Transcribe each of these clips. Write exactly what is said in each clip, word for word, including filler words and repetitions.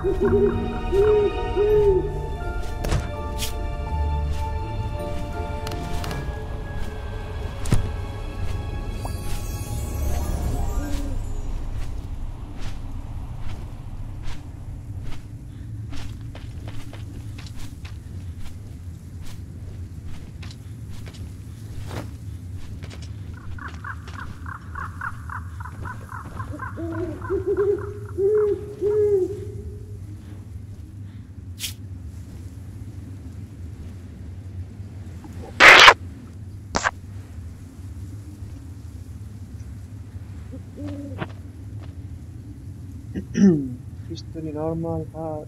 History normal hard.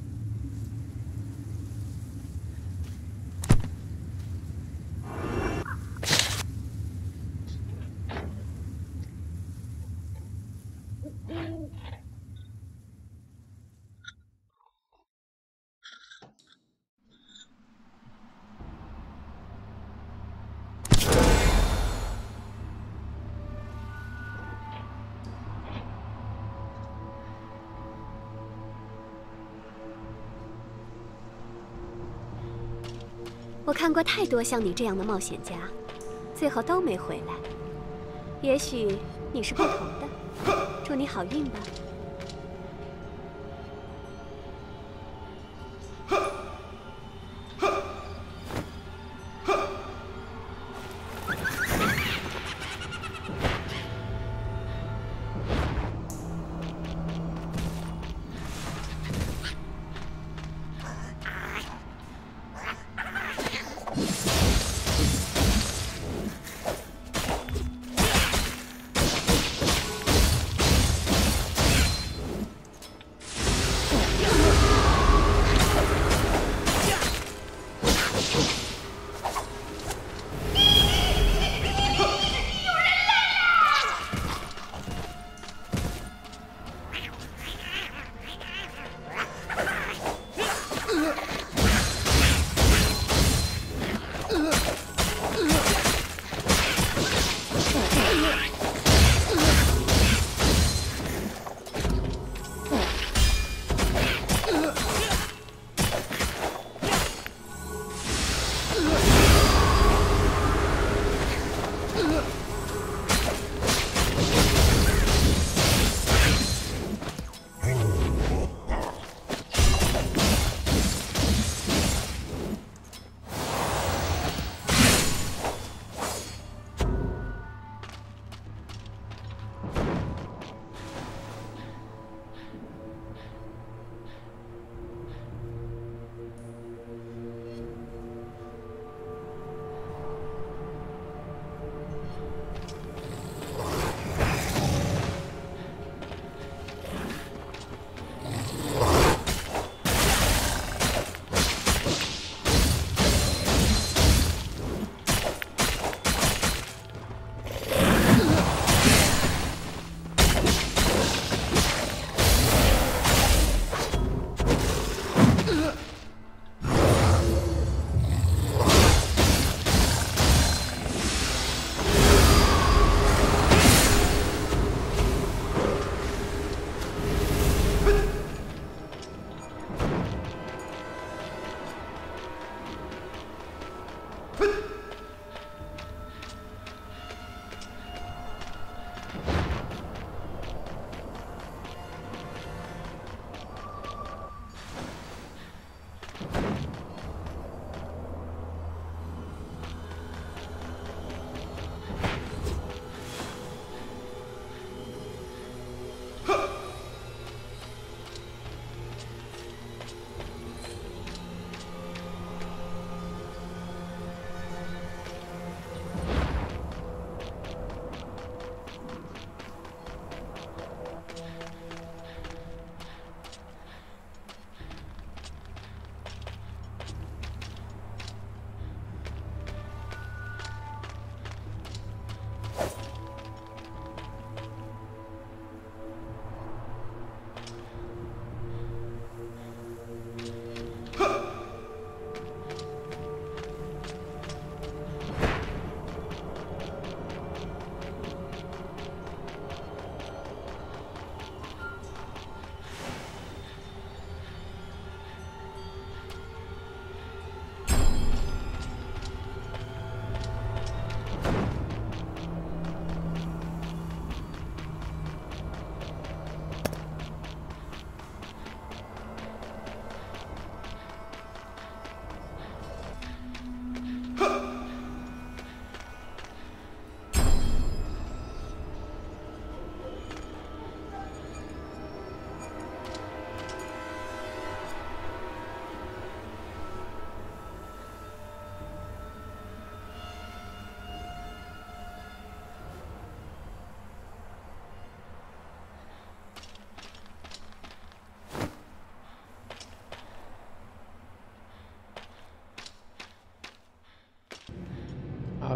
我看过太多像你这样的冒险家，最后都没回来。也许你是不同的，祝你好运吧。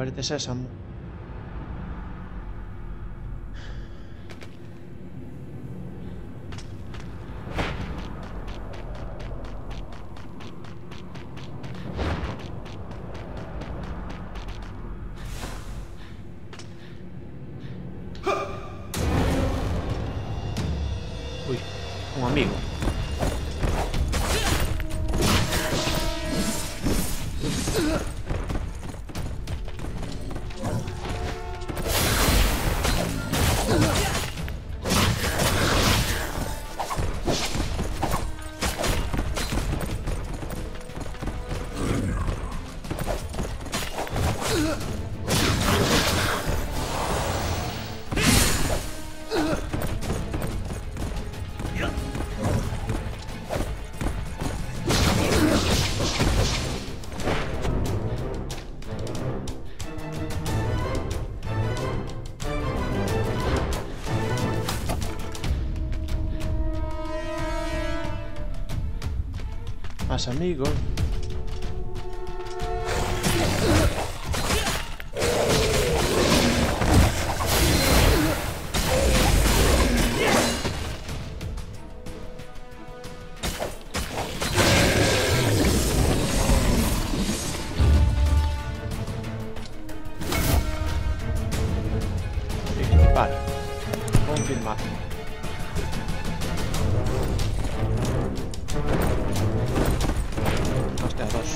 Ábrete, sésamo. Uy, un amigo. Más amigos. Vale. Confirmar. Hostia, dos.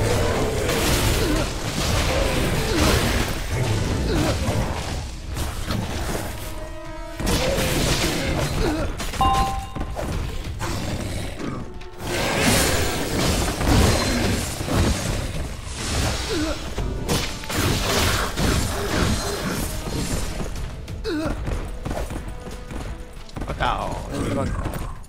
Acá, dentro acá.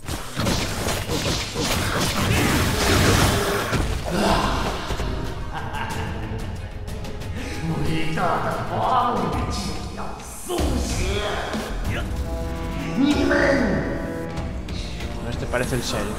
Este parece el serio.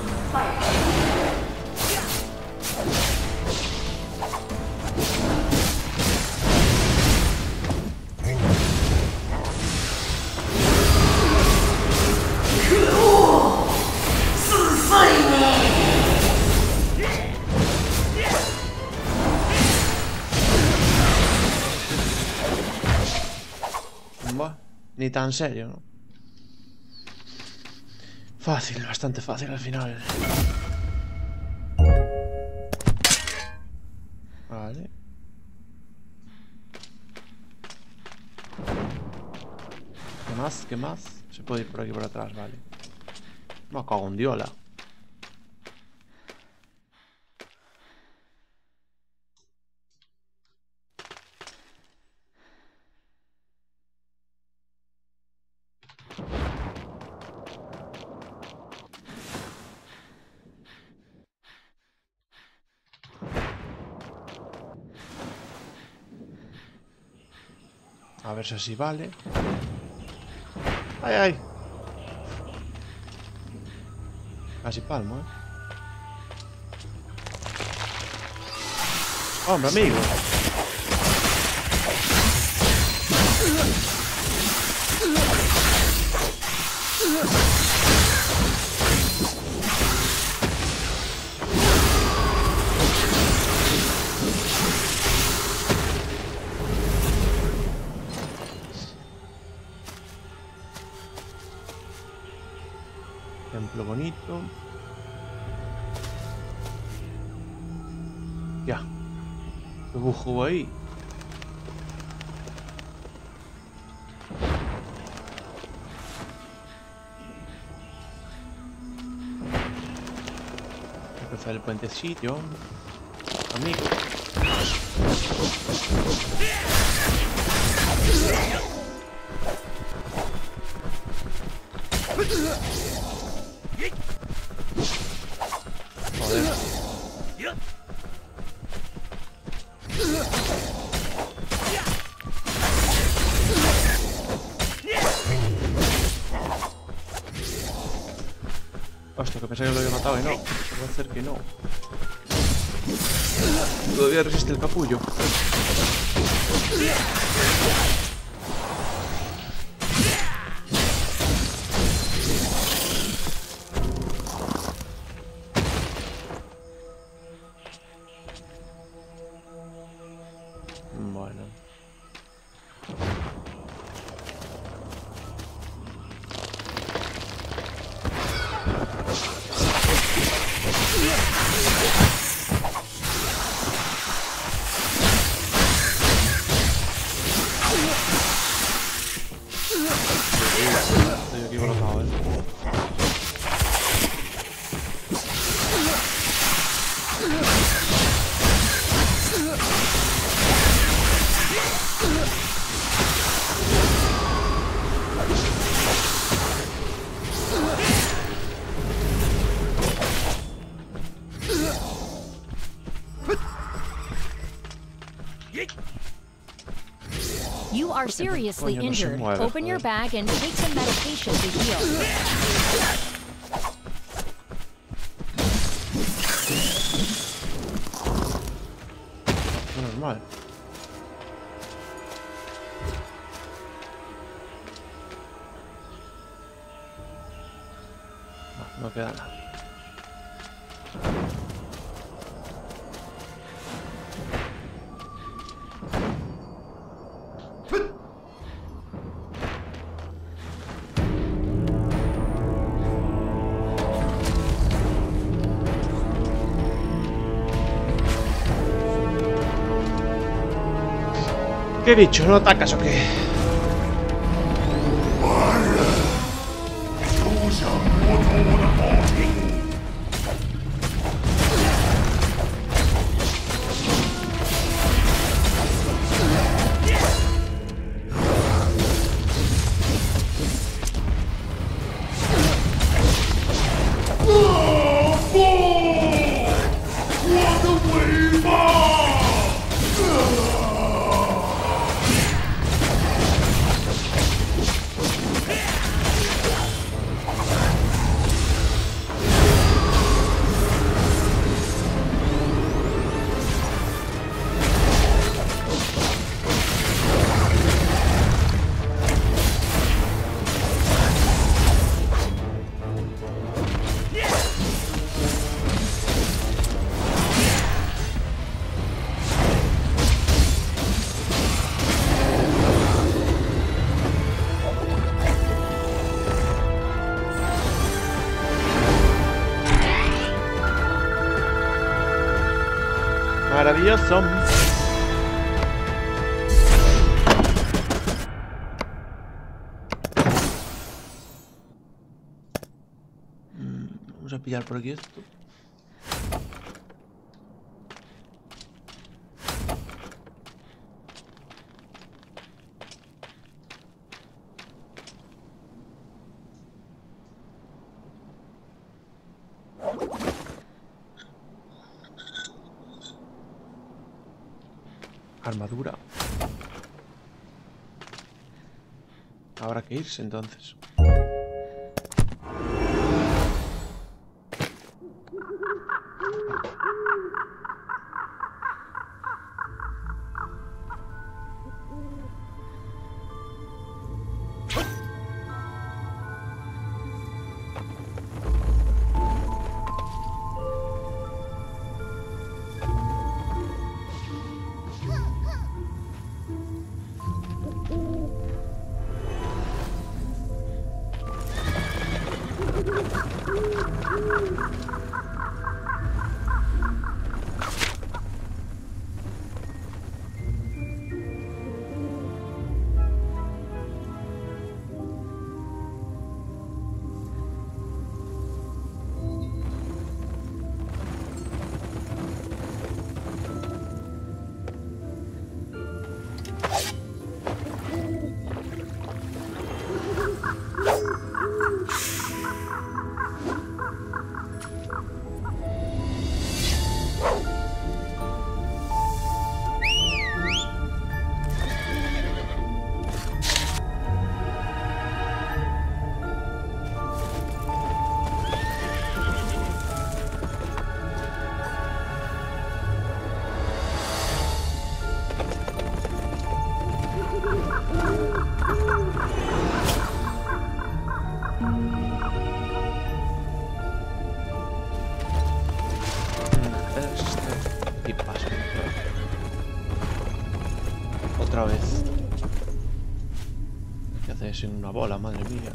Buah, ni tan serio, ¿no? Fácil, bastante fácil al final. Vale. ¿Qué más? ¿Qué más? Se puede ir por aquí por atrás, vale. Me cago en diola. A ver si así vale. ¡Ay, ay! Casi palmo, ¿eh? ¡Hombre, amigo! Templo bonito. Ya. ¿Qué bujo ahí? Voy a cruzar el puentecillo. Amigo. Joder. Hostia, que pensé que lo había matado y no. Voy a hacer que no. Todavía resiste el capullo. Bueno. Estoy aquí colocado, ¿eh? You are seriously Coño, no se injured. mueve, Open your joder. bag and take some medication to heal. No es normal. No, no queda nada. ¿Qué bicho? ¿No atacas o qué? Maravilloso. Mm, vamos a pillar por aquí esto. Armadura. Habrá que irse entonces. otra vez. ¿Qué hace sin una bola? Madre mía.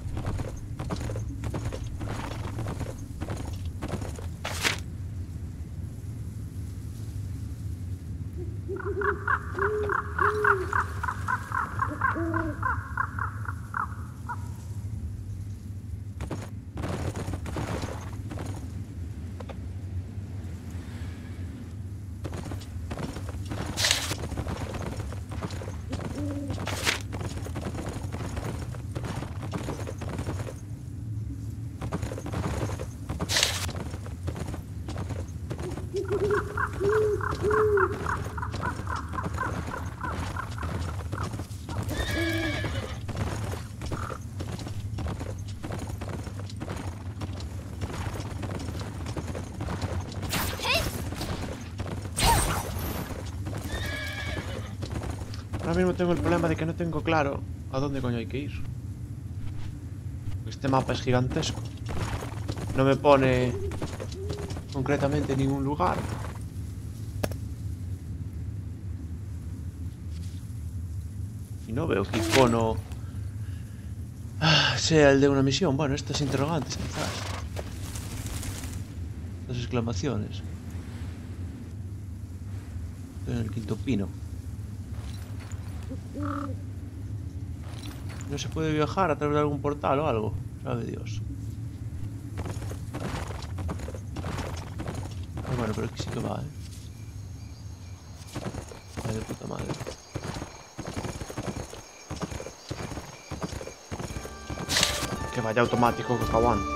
Ahora mismo tengo el problema de que no tengo claro a dónde coño hay que ir. Este mapa es gigantesco. No me pone concretamente en ningún lugar. Y no veo que icono sea el de una misión. Bueno, estas interrogantes quizás. Las exclamaciones. Estoy en el quinto pino. No se puede viajar a través de algún portal o algo, sabe Dios. Ah, bueno, pero aquí sí que va, eh. Ay, de puta madre. Que vaya automático, que aguante.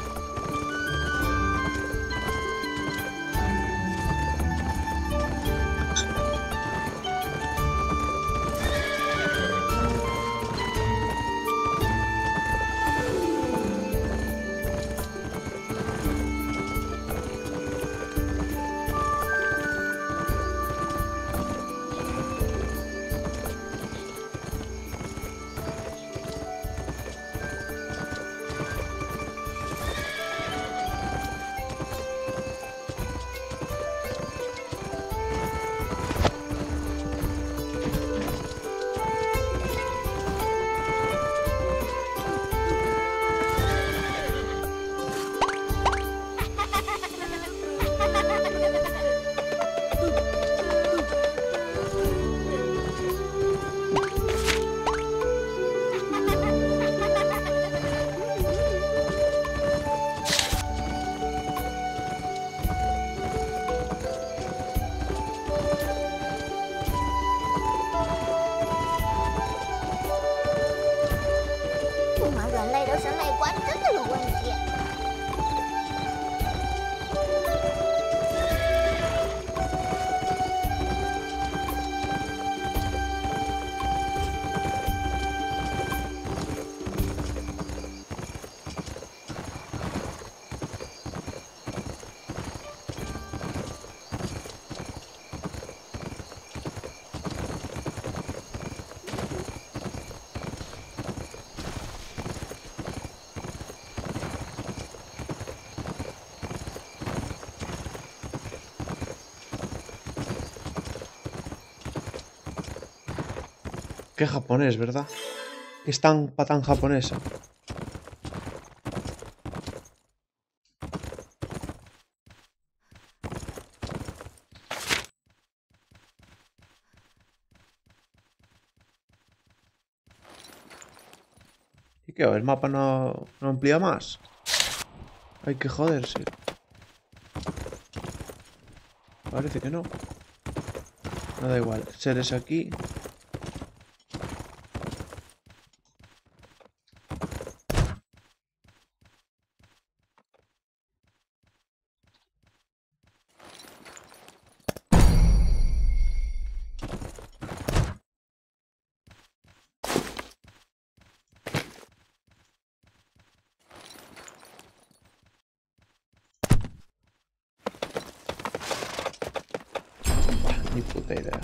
Qué japonés, ¿verdad? Que es tan patán japonesa. ¿Y qué? ¿El mapa no, no amplía más? Hay que joderse. Parece que no. No da igual. Seres aquí. Ni puta idea.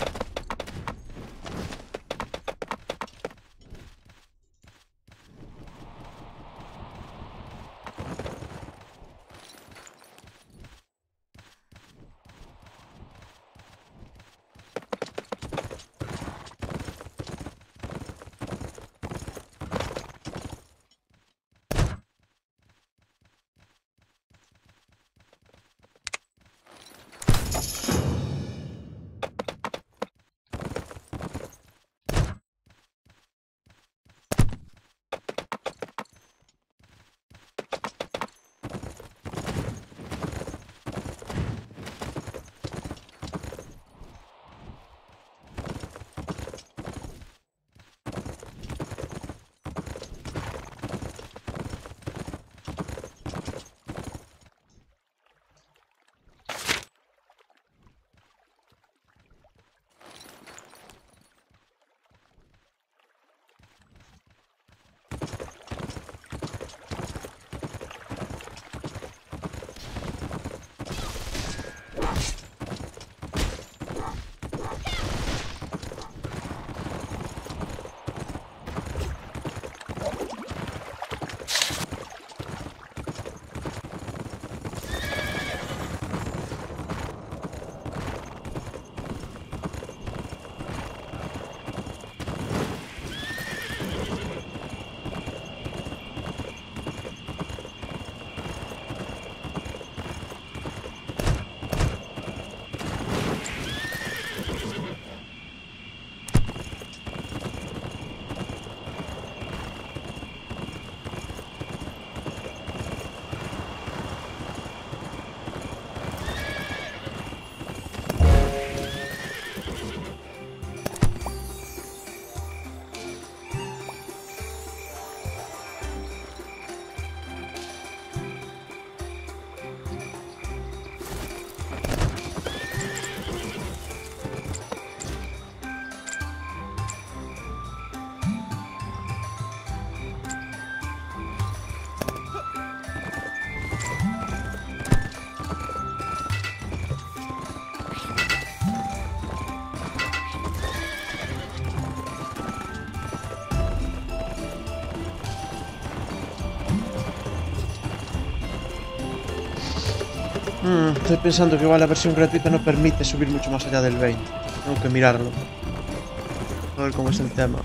Mm, estoy pensando que igual la versión gratuita no permite subir mucho más allá del veinte. Tengo que mirarlo. A ver cómo es el tema.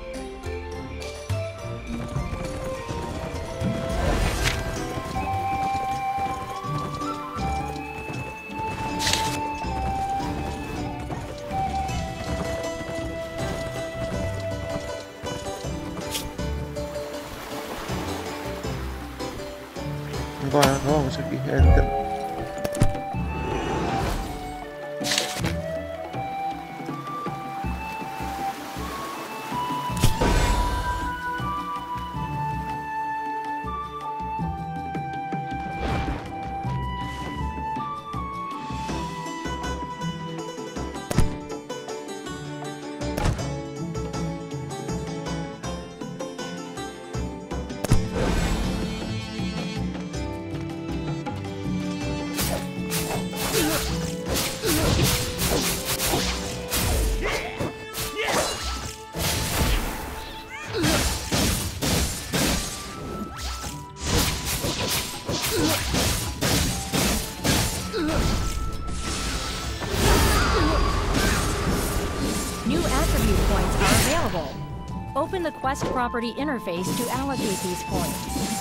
Bueno, vamos aquí, enter. Open the Quest Property interface to allocate these points.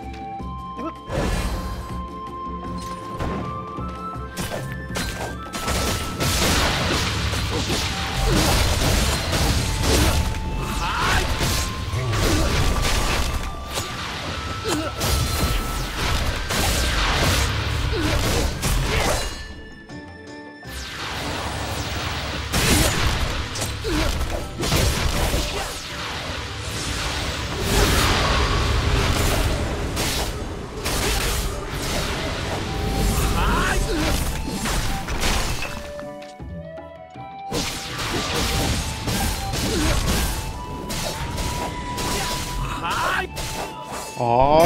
Ay.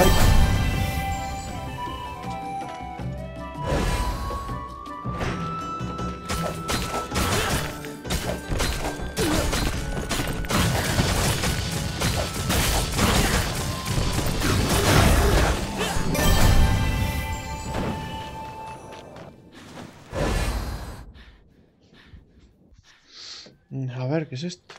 A ver, ¿qué es esto?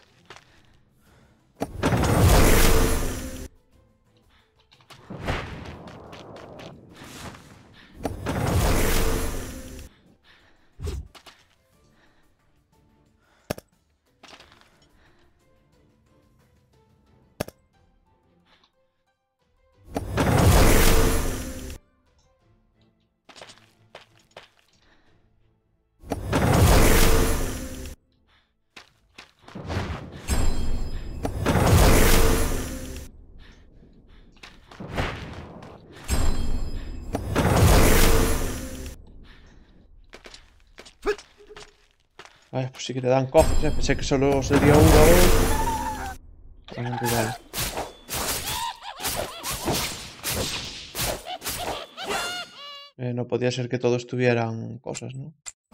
Vale, pues sí que te dan cofres, ¿eh? Pensé que solo sería uno o dos. Realmente vale. Eh, no podía ser que todos tuvieran cosas, ¿no?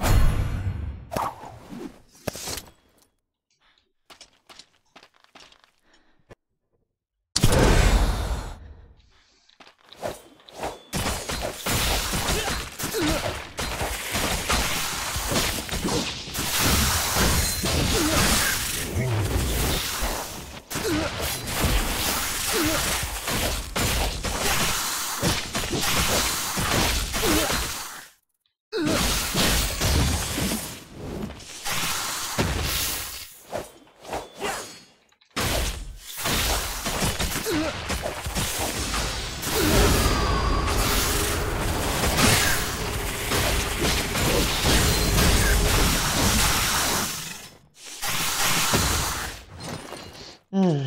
Mm.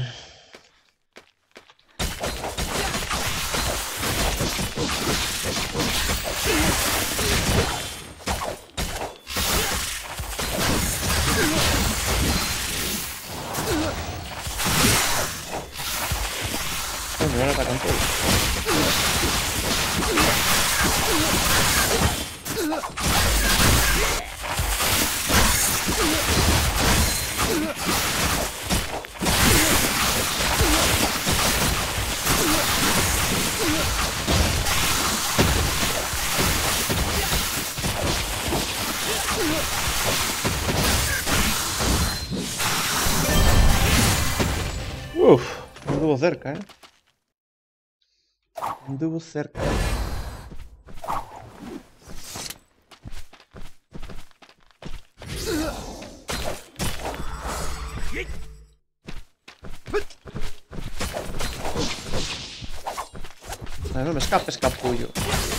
Oh, me van a atacar todos. Anduvo cerca, ¿eh? Anduvo cerca. Ay, no me escapes, capullo.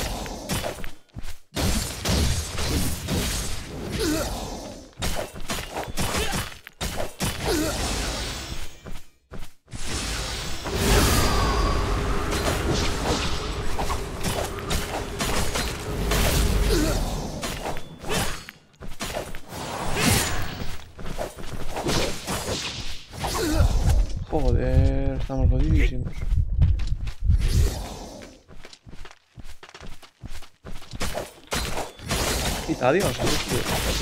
Joder, estamos jodidísimos. Quita, adiós, tío.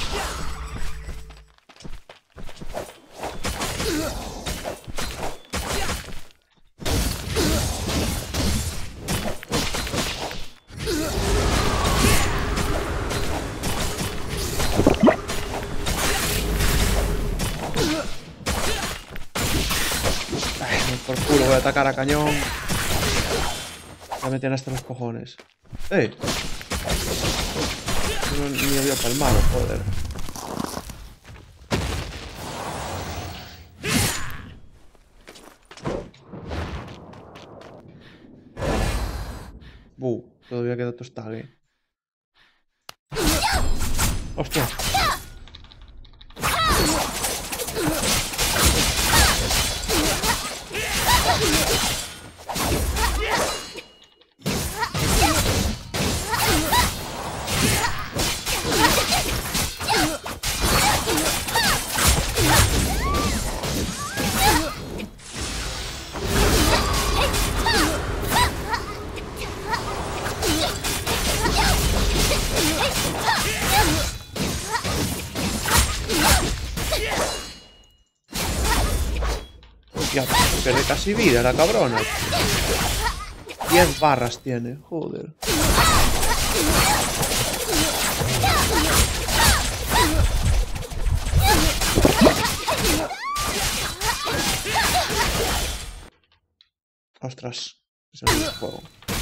Por culo, voy a atacar a cañón. Ya me tienen hasta los cojones. ¡Eh! No, ni había para el malo, joder. Buh, todavía queda tostague. ¡Hostia! Ya, pierde casi vida la cabrona. diez barras tiene, joder. Ostras, ese no es juego.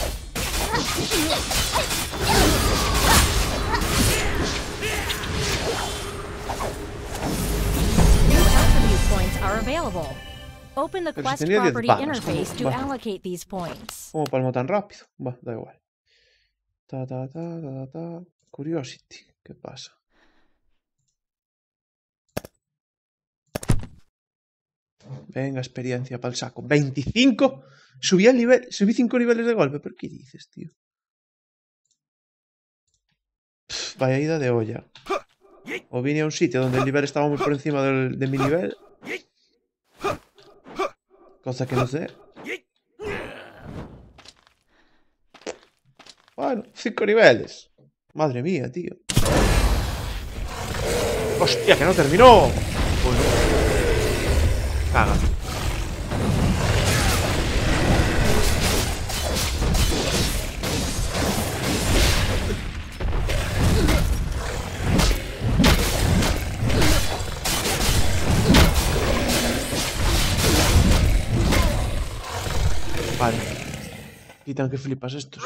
Points are available. Open the Pero quest si tenía diez property balas, interface to va. allocate these points. ¿Cómo palmo tan rápido? Va, da igual. Ta, ta, ta, ta, ta, ta. Curiosity, ¿qué pasa? Venga, experiencia para el saco. ¿veinticinco? Subí el nivel, subí cinco niveles de golpe. ¿Pero qué dices, tío? Pff, vaya ida de olla. O vine a un sitio donde el nivel estaba muy por encima del, de mi nivel. Cosa que no sé. Bueno, cinco niveles. Madre mía, tío. ¡Hostia, que no terminó! Bueno. Caga. Vale. Quitan que flipas estos.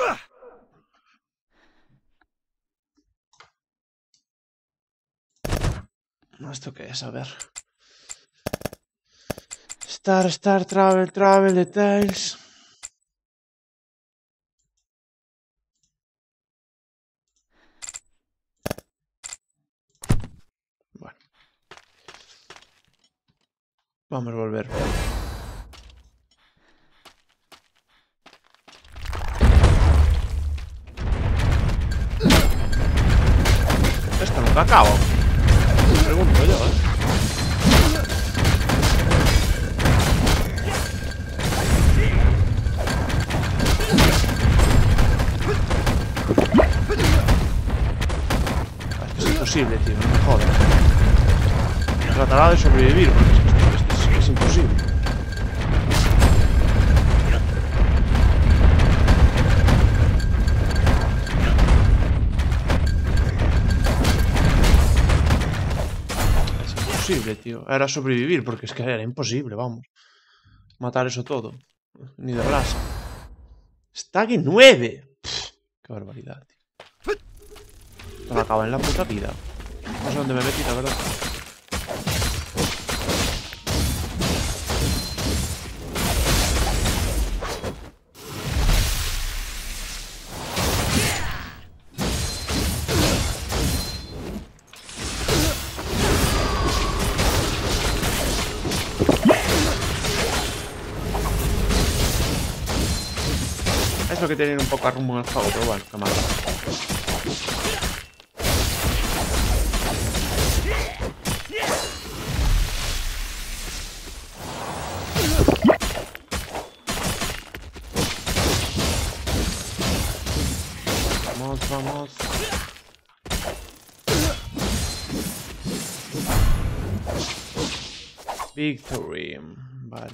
¿Esto qué es? A ver. Star, Star, Travel, Travel, Details. Bueno. Vamos a volver. Esto nunca acaba. Me pregunto yo, ¿eh? Es imposible, tío, no me jodas. Tratará de sobrevivir, porque es, que es, es, es imposible. Es imposible, tío. Era sobrevivir, porque es que era imposible, vamos. matar eso todo. Ni de brasa. Staggy nueve. Pff, qué barbaridad, tío. Se me acaba en la puta vida. No sé dónde me metí, la verdad. Es lo que tiene un poco a rumbo en el juego, pero bueno, qué mal. Vamos, vamos. Victory. Vale.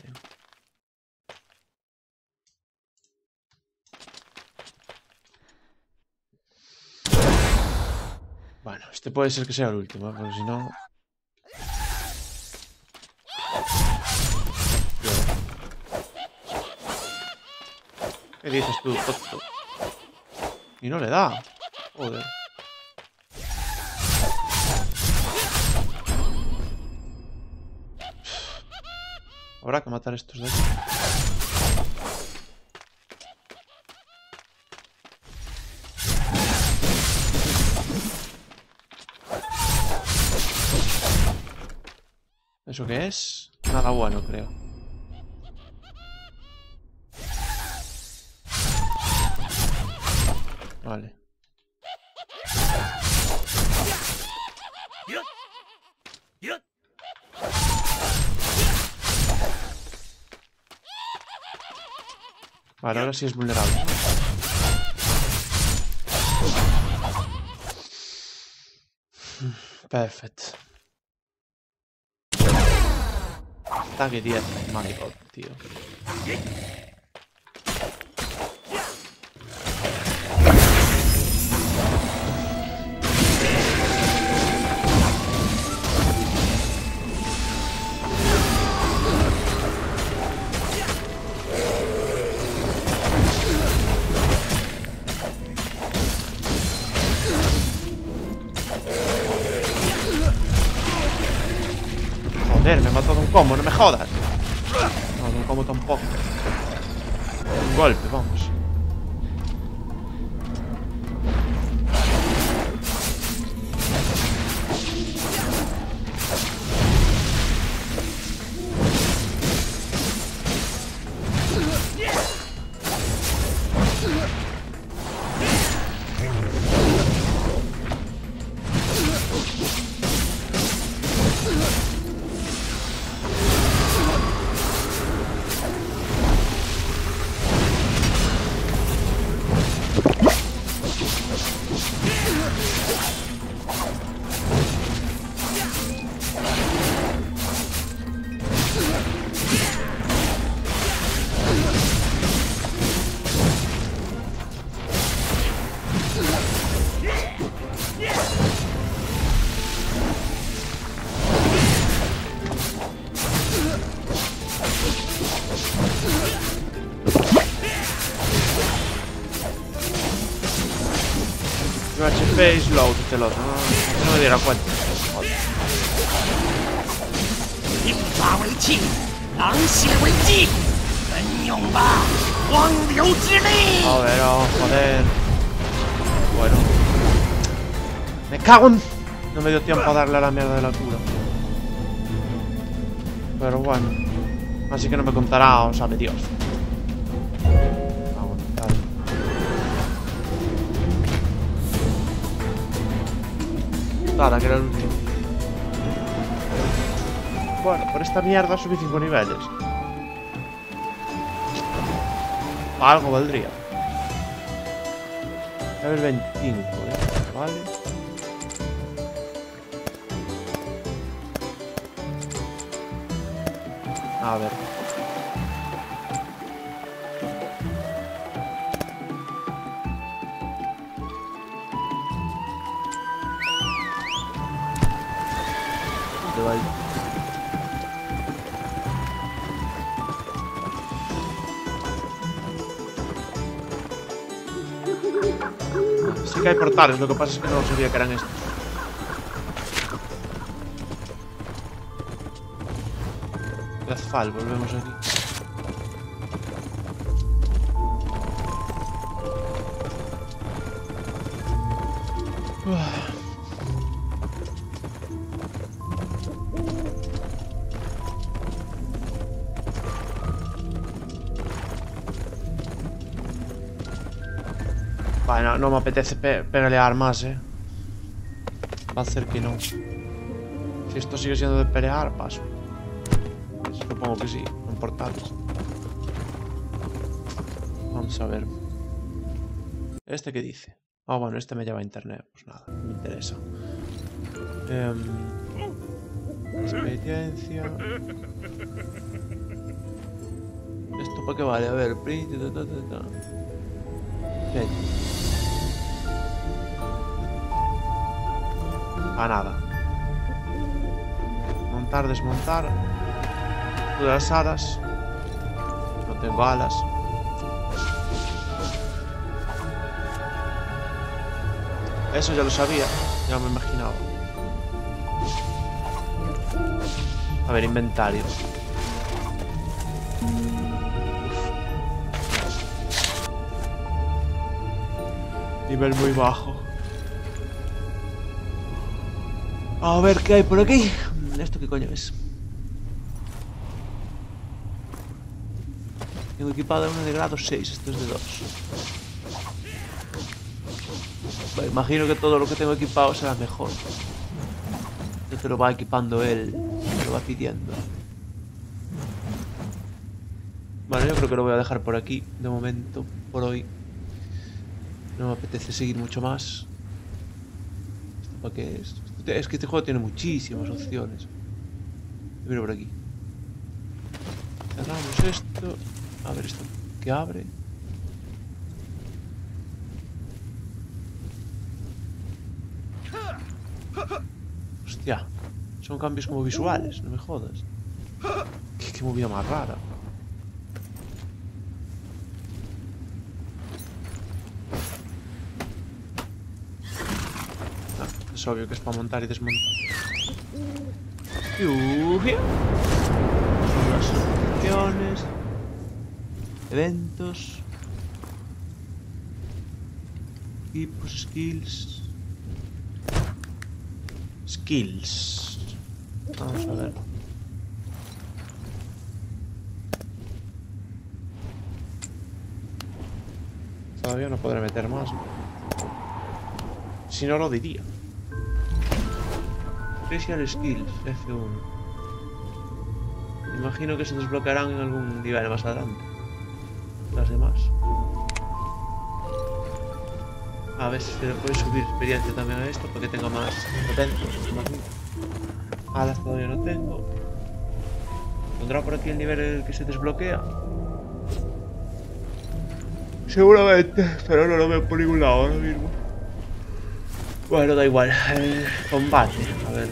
Bueno, este puede ser que sea el último, ¿eh? Porque si no... ¿Qué dices tú, tonto? Y no le da. Joder. Habrá que matar a estos de aquí. ¿Eso qué es? Nada bueno, creo. Vale. Vale, ahora sí es vulnerable. Perfecto. Ataque diez, my god, tío. Joder, me mató de un combo, no me jodas. No, de un combo tampoco. Un golpe, vamos. H P y slow, este el otro, no, no me diera cuenta. Joder, oh, joder. Bueno. Me cago en... No me dio tiempo a darle a la mierda de la cura. Pero bueno. Así que no me contará, o sabe Dios. Nada, que era el último. Bueno, por esta mierda subí cinco niveles. Algo valdría. Level veinticinco, ¿eh? Vale. A ver. Sí que hay portales, lo que pasa es que no sabía que eran estos. Azfal, volvemos aquí. Uf. Bueno, no me apetece pe pelear más, eh. Va a ser que no. Si esto sigue siendo de pelear, paso. Supongo que sí, en portales. Vamos a ver. ¿Este qué dice? Ah, bueno, este me lleva a internet. Pues nada, no me interesa. Eh, experiencia. ¿Esto para qué vale? A ver, print. Ta, ta, ta, ta. Bien. A nada. Montar, desmontar. Todas las alas. No tengo alas. Eso ya lo sabía. Ya me imaginaba. A ver, inventario. Nivel muy bajo. A ver qué hay por aquí. ¿Esto qué coño es? Tengo equipada una de grado seis, esto es de dos. Bueno, imagino que todo lo que tengo equipado será mejor. Ya te lo va equipando él, te lo va pidiendo. Bueno, yo creo que lo voy a dejar por aquí, de momento, por hoy. No me apetece seguir mucho más. ¿Esto para qué es? Es que este juego tiene muchísimas opciones. Mira por aquí. Cerramos esto. A ver esto que abre. Hostia. Son cambios como visuales, no me jodas. Qué, qué movida más rara. Ah, es obvio que es para montar y desmontar. Lluvia. Las opciones. Eventos. Equipos, skills. Skills. Vamos a ver. Todavía no podré meter más. Si no lo diría. Special Skills, F uno. Imagino que se desbloquearán en algún nivel más adelante. Las demás. A ver si se le puede subir experiencia también a esto para que tenga más potencia. Alas todavía no tengo. ¿Pondrá por aquí el nivel que se desbloquea? Seguramente, pero no lo veo por ningún lado ahora mismo. Bueno, da igual. Eh, combate, a ver.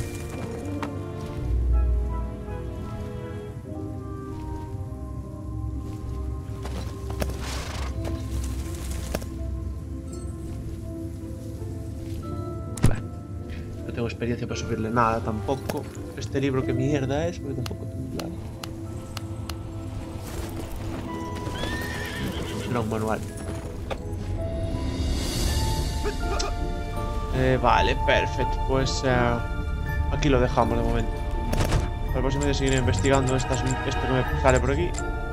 Vale. No tengo experiencia para subirle nada tampoco. Este libro qué mierda es, porque tampoco tengo claro. Será un manual. Eh, vale, perfecto. Pues eh, aquí lo dejamos de momento. Para el próximo día seguiré investigando estas, esto que me sale por aquí.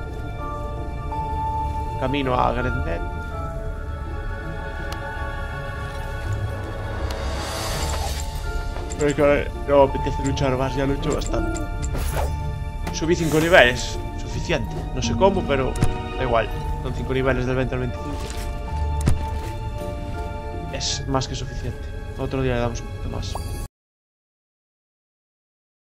Camino a Grendet. Pero es que no me apetece luchar más, ya lucho bastante. Subí cinco niveles, suficiente. No sé cómo, pero da igual. Son cinco niveles del veinte al veinticinco. Es más que suficiente. Otro día le damos un poquito más.